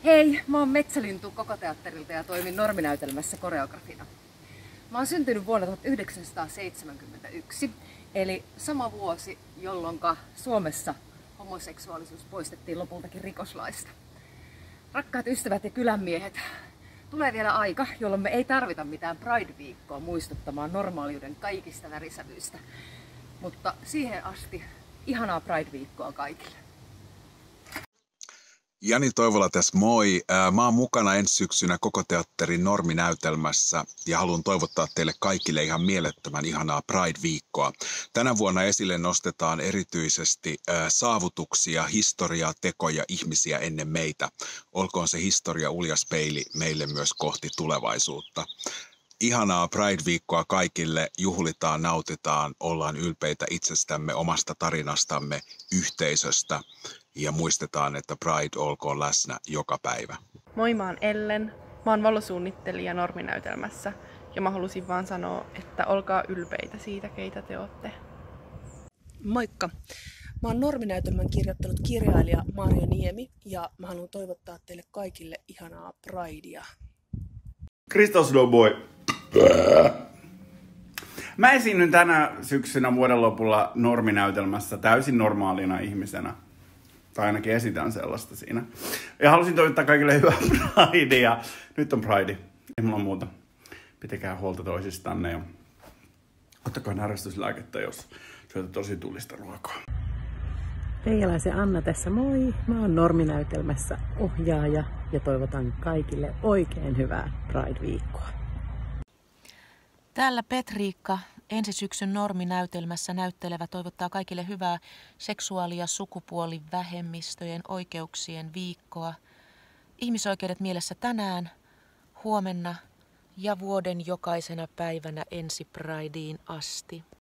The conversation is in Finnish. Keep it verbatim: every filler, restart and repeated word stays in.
Hei, mä oon Metsälintu Koko Teatterilta ja toimin norminäytelmässä koreografina. Mä oon syntynyt vuonna tuhatyhdeksänsataaseitsemänkymmentäyksi, eli sama vuosi, jolloin Suomessa homoseksuaalisuus poistettiin lopultakin rikoslaista. Rakkaat ystävät ja kylänmiehet, tulee vielä aika, jolloin me ei tarvita mitään Pride-viikkoa muistuttamaan normaaliuden kaikista värisävyistä. Mutta siihen asti ihanaa Pride-viikkoa kaikille. Jani Toivola tässä moi. Mä oon mukana ensi syksynä Koko Teatterin norminäytelmässä ja haluan toivottaa teille kaikille ihan mielettömän ihanaa Pride-viikkoa. Tänä vuonna esille nostetaan erityisesti saavutuksia, historiaa, tekoja, ihmisiä ennen meitä. Olkoon se historia uljas peili meille myös kohti tulevaisuutta. Ihanaa Pride-viikkoa kaikille, juhlitaan, nautitaan, ollaan ylpeitä itsestämme, omasta tarinastamme, yhteisöstä ja muistetaan, että Pride olkoon läsnä joka päivä. Moi, mä oon Ellen, mä oon valosuunnittelija norminäytelmässä ja mä halusin vaan sanoa, että olkaa ylpeitä siitä, keitä te ootte. Moikka! Mä oon norminäytelmän kirjoittanut kirjailija Marja Niemi ja mä haluan toivottaa teille kaikille ihanaa Pridea. Kristos Doboi. Mä esiinnyn tänä syksynä vuoden lopulla norminäytelmässä täysin normaalina ihmisenä. Tai ainakin esitän sellaista siinä. Ja halusin toivottaa kaikille hyvää Pridea. Nyt on Pride. Ei mulla muuta. Pitäkää huolta toisistanne ja ottakaa närkästyslääkettä, jos syötä tosi tulista ruokaa. Reijalaisen Anna tässä moi. Mä oon norminäytelmässä ohjaaja ja toivotan kaikille oikein hyvää Pride-viikkoa. Täällä Petriikka ensi syksyn norminäytelmässä näyttelevä toivottaa kaikille hyvää seksuaali- ja sukupuolivähemmistöjen oikeuksien viikkoa. Ihmisoikeudet mielessä tänään, huomenna ja vuoden jokaisena päivänä ensi Prideen asti.